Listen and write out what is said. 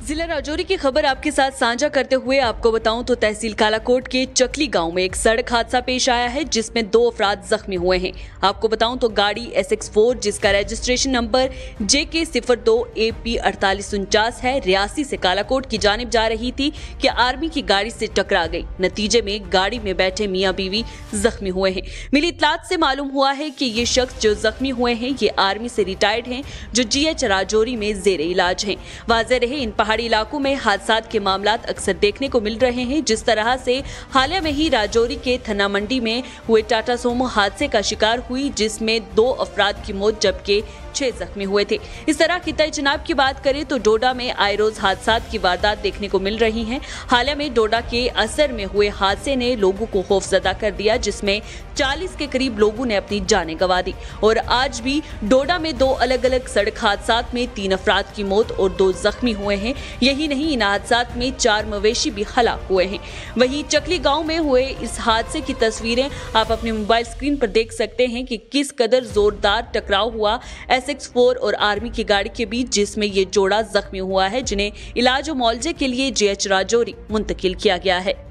जिला राजौरी की खबर आपके साथ साझा करते हुए आपको बताऊं तो तहसील कालाकोट के चकली गांव में एक सड़क हादसा पेश आया है जिसमें 2 अफराद जख्मी हुए हैं। आपको बताऊं तो गाड़ी SX4 जिसका रजिस्ट्रेशन नंबर JK02 AP 4849 है, रियासी से कालाकोट की जानिब जा रही थी कि आर्मी की गाड़ी से टकरा गई। नतीजे में गाड़ी में बैठे मियां बीवी जख्मी हुए हैं। मिली इत्तलात से मालूम हुआ है कि ये शख्स जो जख्मी हुए हैं ये आर्मी से रिटायर्ड हैं जो GH राजौरी में जेरे इलाज हैं। वाज़ेह रहे इन पहाड़ी इलाकों में हादसात के मामलात अक्सर देखने को मिल रहे हैं। जिस तरह से हालिया में ही राजौरी के थना मंडी में हुए टाटा सोमो हादसे का शिकार हुई जिसमें 2 अफराद की मौत जबकि 6 जख्मी हुए थे। इस तरह की तयजनाब की बात करें तो डोडा में आए रोज हादसात की वारदात देखने को मिल रही हैं। हालिया में डोडा के असर में हुए हादसे ने लोगों को खौफजदा कर दिया जिसमें 40 के करीब लोगों ने अपनी जानें गंवा दी। और आज भी डोडा में 2 अलग अलग सड़क हादसात में 3 अफराद की मौत और 2 जख्मी हुए हैं। यही नहीं, इन हादसात में 4 मवेशी भी हलाक हुए हैं। वहीं चकली गांव में हुए इस हादसे की तस्वीरें आप अपने मोबाइल स्क्रीन पर देख सकते हैं कि किस कदर जोरदार टकराव हुआ SX4 और आर्मी की गाड़ी के बीच, जिसमें ये जोड़ा जख्मी हुआ है जिन्हें इलाज और मुआवजे के लिए GH राजौरी मुंतकिल किया गया है।